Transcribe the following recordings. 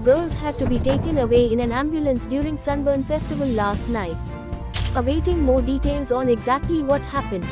girls had to be taken away in an ambulance during Sunburn festival last night. Awaiting more details on exactly what happened.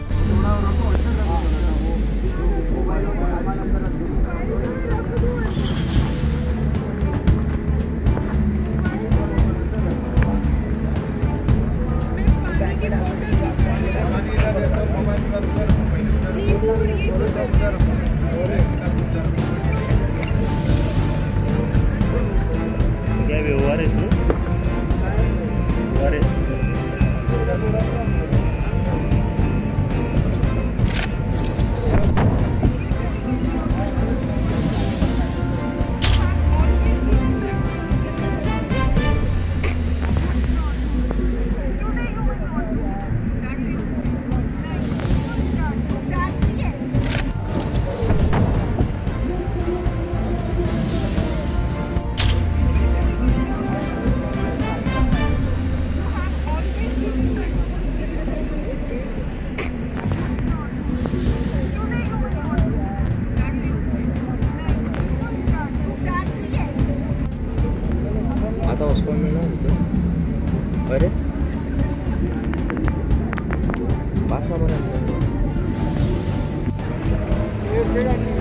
आता उसको मिलना तो अरे भाषा बना